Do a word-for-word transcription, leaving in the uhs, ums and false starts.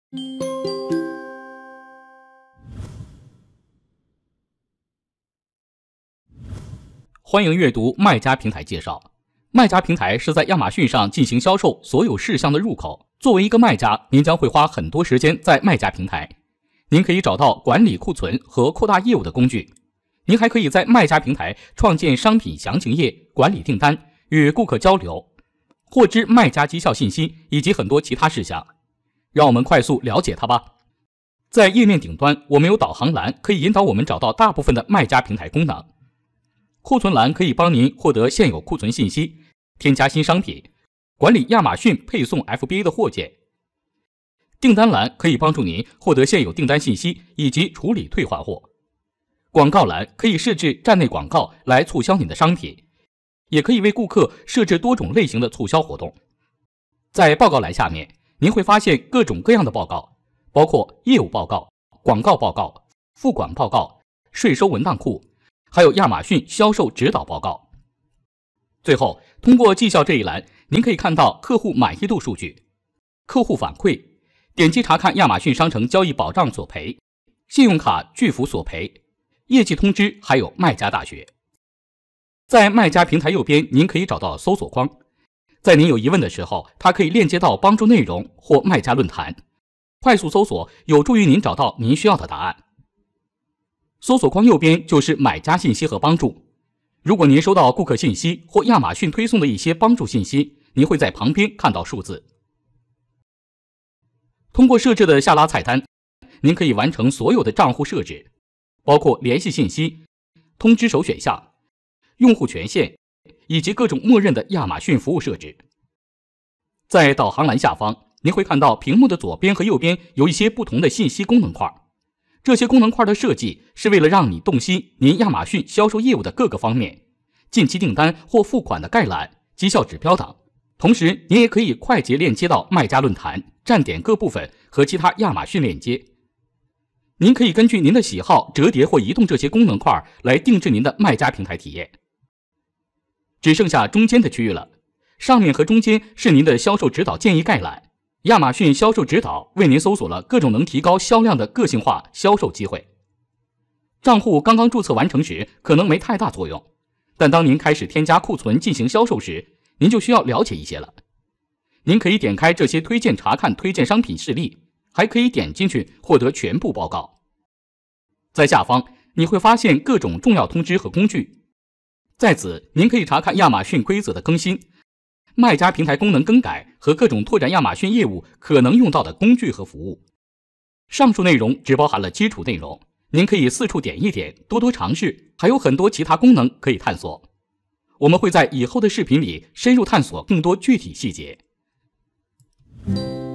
欢迎阅读卖家平台介绍。卖家平台是在亚马逊上进行销售所有事项的入口。作为一个卖家，您将会花很多时间在卖家平台。您可以找到管理库存和扩大业务的工具。您还可以在卖家平台创建商品详情页、管理订单、与顾客交流、获知卖家绩效信息以及很多其他事项。让我们快速了解它吧。在页面顶端，我们有导航栏，可以引导我们找到大部分的卖家平台功能。库存栏可以帮您获得现有库存信息，添加新商品，管理亚马逊配送 F B A 的货件。订单栏可以帮助您获得现有订单信息以及处理退换货。广告栏可以设置站内广告来促销你的商品，也可以为顾客设置多种类型的促销活动。在报告栏下面，您会发现各种各样的报告，包括业务报告、广告报告、付款报告、税收文档库，还有亚马逊销售指导报告。最后，通过绩效这一栏，您可以看到客户满意度数据、客户反馈，点击查看亚马逊商城交易保障索赔、信用卡拒付索赔、业绩通知，还有卖家大学。在卖家平台右边，您可以找到搜索框，在您有疑问的时候，它可以链接到帮助内容或卖家论坛，快速搜索有助于您找到您需要的答案。搜索框右边就是买家信息和帮助。如果您收到顾客信息或亚马逊推送的一些帮助信息，您会在旁边看到数字。通过设置的下拉菜单，您可以完成所有的账户设置，包括联系信息、通知首选项、用户权限以及各种默认的亚马逊服务设置。在导航栏下方，您会看到屏幕的左边和右边有一些不同的信息功能块。这些功能块的设计是为了让你洞悉您亚马逊销售业务的各个方面，近期订单或付款的概览、绩效指标等。同时，您也可以快捷链接到卖家论坛、站点各部分和其他亚马逊链接。您可以根据您的喜好折叠或移动这些功能块来定制您的卖家平台体验。只剩下中间的区域了，上面和中间是您的销售指导建议概览。亚马逊销售指导为您搜索了各种能提高销量的个性化销售机会。账户刚刚注册完成时可能没太大作用，但当您开始添加库存进行销售时，您就需要了解一些了。您可以点开这些推荐查看推荐商品示例，还可以点进去获得全部报告。在下方你会发现各种重要通知和工具，在此您可以查看亚马逊规则的更新、卖家平台功能更改和各种拓展亚马逊业务可能用到的工具和服务。上述内容只包含了基础内容，您可以四处点一点，多多尝试，还有很多其他功能可以探索。我们会在以后的视频里深入探索更多具体细节。